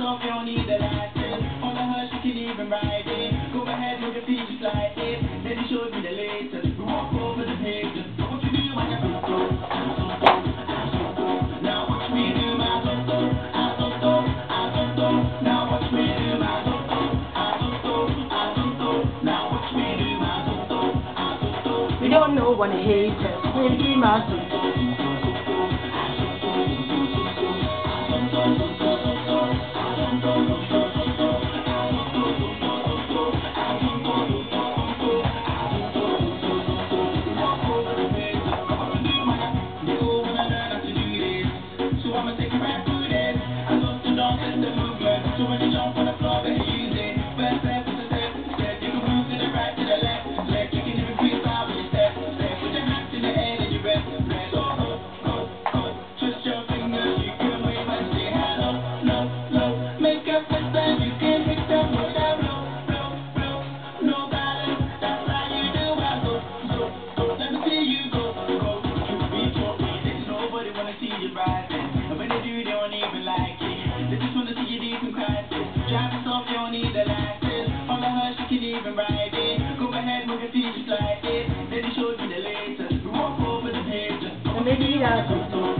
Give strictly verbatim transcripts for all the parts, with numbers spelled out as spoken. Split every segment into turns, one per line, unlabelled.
off, you don't need the license. Follow her, she can even ride it. Go ahead, move your feet just like this. Then he showed me the latest. We walk over the pavement. What you do when you're so so, now watch me do my so so, I so so, I so so. Now watch me do my so so, I so so, I so so. Now watch me do my so so, I so so.
We don't know what I hate it. We'll be my so so.
So when you jump on the floor, better use it. First step is a step, step. You can move to the right, to the left, left. You can even freestyle with your step, step. Put your hands in the air and you rest, rest. Go, go, go, go. Twist your fingers, you can wave and say hello, low, low. Make a fist and you can hit them with that blow, blow, blow. No balance, that's how you do it. So, so, so. Let me see you go, go. Truth be told, there's nobody wanna see you rising. And when they do, they don't even like it. They just wanna see you deep in crisis. Drive yourself, you don't need the license. Follow her, she can even ride it. Go ahead, move your feet just like this. Then he showed me the latest. We walk over the pavement.
And maybe that's so so.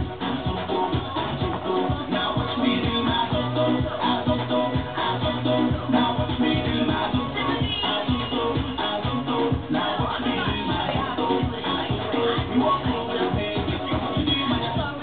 Now watch me do my so so, I so so, I so so. Now watch me do my so so, I so so, I so so. Now watch me do my so so, I so so. We walk over the pavement. What you do, man?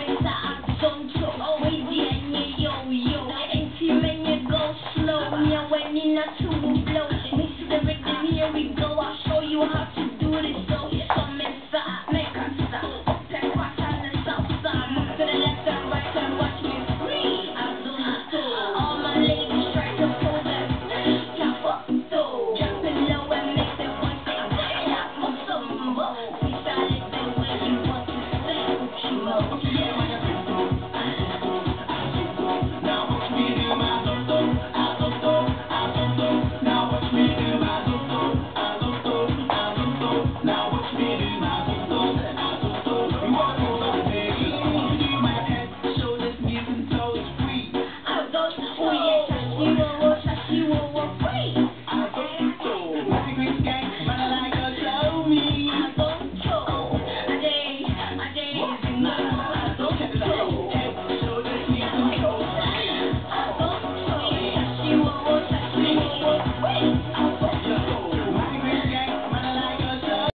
When you're not too blow, mix the rhythm, here we go. I'll show you how to do this. So, come inside, make us stop. Up and cross on the south side. Move to the left and right and watch me free. I do so. All my ladies try to pull them. Tap up, so. Drop it low and make them voice say, yeah, for some more. Freestyle it the way you want to say. You know, yeah.
Now watch me do my so so, I so so. Now watch me do my so so, I so so, I so so. Now watch me do my so so, I so so. We walk over the pavement. Do my head, shoulders, knees and toes free.
I go, oh yeah, touch you.